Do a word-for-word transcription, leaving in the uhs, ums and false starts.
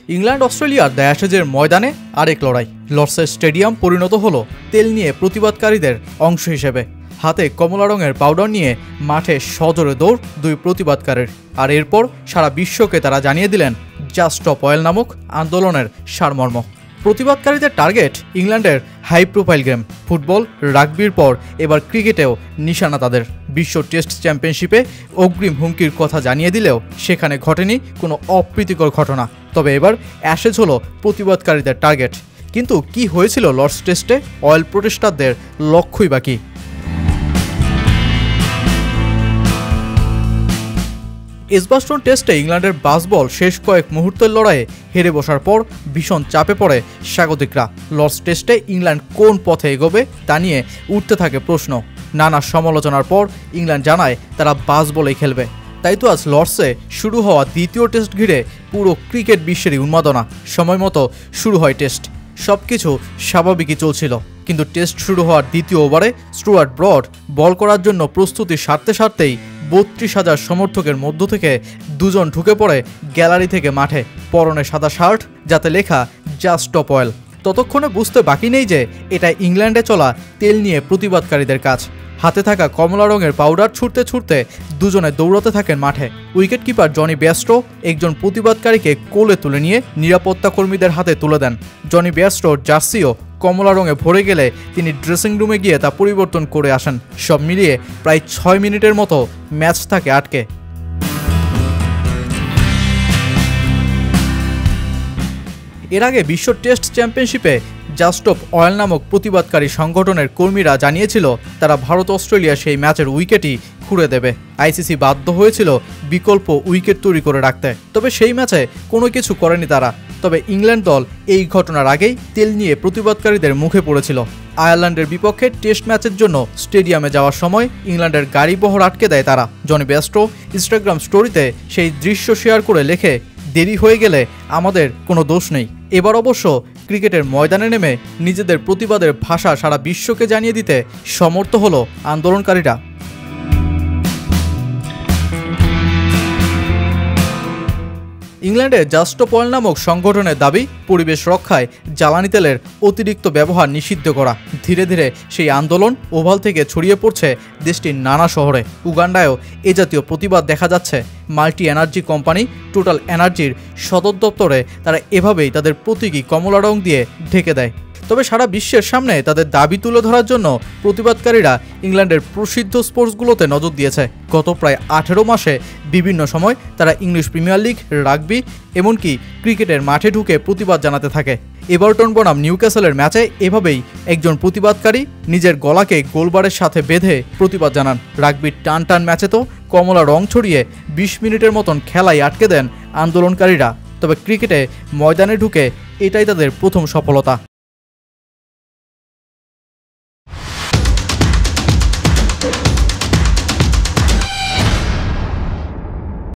England অস্ট্রেলিয়ার the অ্যাশেজের ময়দানে আরেক লড়াই। লর্ডসের স্টেডিয়াম পরিণত হলো তেল নিয়ে প্রতিবাদকারীদের অংশ হিসেবে। হাতে কমলা রঙের পাউডার নিয়ে মাঠে সজোরে দৌড় দুই প্রতিবাদকারীর। আর এরপর সারা বিশ্বকে তারা জানিয়ে দিলেন জাস্ট স্টপ অয়েল নামক আন্দোলনের সারমর্ম। প্রতিবাদকারীদের টার্গেট ইংল্যান্ডের হাই প্রোফাইল গেম ফুটবল, রাগবির পর এবার ক্রিকেটেও নিশানা তাদের। বিশ্ব টেস্ট চ্যাম্পিয়নশিপে অগ্রিম হুমকির কথা জানিয়ে দিলেও সেখানে ঘটেনি কোনো অপ্রীতিকর ঘটনা। তবে এবার অ্যাশেজ হলো প্রতিবাদকারীদের টার্গেট। কিন্তু কি হয়েছিল লর্ডস টেস্টে? অয়েল প্রোটেস্টারদের লক্ষ্যই বাকি। এজবাস্টন টেস্টে ইংল্যান্ডের বাজবল শেষ কয়েক মুহূর্তের লড়াইয়ে হেরে বসার পর ভীষণ চাপে পড়ে স্বাগতিকরা। লর্ডস টেস্টে ইংল্যান্ড কোন পথে এগোবে তা নিয়ে উঠতে থাকে প্রশ্ন। নানা সমালোচনার পর ইংল্যান্ড জানায় তারা বাজবলেই খেলবে। তাই তো আজ লর্ডসে শুরু হওয়া দ্বিতীয় টেস্ট ঘিরে পুরো ক্রিকেট বিশ্বেরই উন্মাদনা। সময় মতো শুরু হয় টেস্ট, সব কিছু স্বাভাবিকই চলছিল। কিন্তু টেস্ট শুরু হওয়ার দ্বিতীয় ওভারে স্টুয়ার্ট ব্রড বল করার জন্য প্রস্তুতি সারতে সারতেই বত্রিশ হাজার সমর্থকের মধ্য থেকে দুজন ঢুকে পড়ে গ্যালারি থেকে মাঠে, পরনে সাদা শার্ট যাতে লেখা জাস্ট স্টপ অয়েল। ততক্ষণে বুঝতে বাকি নেই যে এটা ইংল্যান্ডে চলা তেল নিয়ে প্রতিবাদকারীদের কাজ। হাতে থাকা কমলা রঙের পাউডার ছুটতে ছুটতে দুজনে দৌড়াতে থাকেন মাঠে। উইকেট কিপার জনি বেয়ারস্টো একজন প্রতিবাদকারীকে কোলে তুলে নিয়ে নিরাপত্তা কর্মীদের হাতে তুলে দেন। জনি বেয়ারস্টোর জার্সিও কমলা রঙে ভরে গেলে তিনি ড্রেসিং রুমে গিয়ে তা পরিবর্তন করে আসেন। সব মিলিয়ে প্রায় ছয় মিনিটের মতো ম্যাচ থাকে আটকে। এর আগে বিশ্ব টেস্ট চ্যাম্পিয়নশিপে জাস্ট স্টপ অয়েল নামক প্রতিবাদকারী সংগঠনের কর্মীরা জানিয়েছিল তারা ভারত অস্ট্রেলিয়া সেই ম্যাচের উইকেটই খুঁড়ে দেবে। আইসিসি বাধ্য হয়েছিল বিকল্প উইকেট তৈরি করে রাখতে। তবে সেই ম্যাচে কোনো কিছু করেনি তারা। তবে ইংল্যান্ড দল এই ঘটনার আগেই তেল নিয়ে প্রতিবাদকারীদের মুখে পড়েছিল। আয়ারল্যান্ডের বিপক্ষে টেস্ট ম্যাচের জন্য স্টেডিয়ামে যাওয়ার সময় ইংল্যান্ডের গাড়ি বহর আটকে দেয় তারা। জনি বেয়ারস্টো ইনস্টাগ্রাম স্টোরিতে সেই দৃশ্য শেয়ার করে লেখে, দেরি হয়ে গেলে আমাদের কোনো দোষ নেই। এবার অবশ্য ক্রিকেটের ময়দানে নেমে নিজেদের প্রতিবাদের ভাষা সারা বিশ্বকে জানিয়ে দিতে সমর্থ হলো আন্দোলনকারীরা। ইংল্যান্ডে জাস্ট স্টপ অয়েল নামক সংগঠনের দাবি পরিবেশ রক্ষায় জ্বালানি তেলের অতিরিক্ত ব্যবহার নিষিদ্ধ করা। ধীরে ধীরে সেই আন্দোলন ওভাল থেকে ছড়িয়ে পড়ছে দেশটির নানা শহরে। উগান্ডায়ও এ জাতীয় প্রতিবাদ দেখা যাচ্ছে। মাল্টি এনার্জি কোম্পানি টোটাল এনার্জির সদর দপ্তরে তারা এভাবেই তাদের প্রতীকী কমলা রং দিয়ে ঢেকে দেয়। তবে সারা বিশ্বের সামনে তাদের দাবি তুলে ধরার জন্য প্রতিবাদকারীরা ইংল্যান্ডের প্রসিদ্ধ স্পোর্টসগুলোতে নজর দিয়েছে। গত প্রায় আঠেরো মাসে বিভিন্ন সময় তারা ইংলিশ প্রিমিয়ার লিগ, রাগবি এমনকি ক্রিকেটের মাঠে ঢুকে প্রতিবাদ জানাতে থাকে। এভারটন বনাম নিউক্যাসলের ম্যাচে এভাবেই একজন প্রতিবাদকারী নিজের গলাকে গোলবারের সাথে বেঁধে প্রতিবাদ জানান। রাগবির টান টান ম্যাচে তো কমলা রং ছড়িয়ে বিশ মিনিটের মতন খেলায় আটকে দেন আন্দোলনকারীরা। তবে ক্রিকেটে ময়দানে ঢুকে এটাই তাদের প্রথম সফলতা।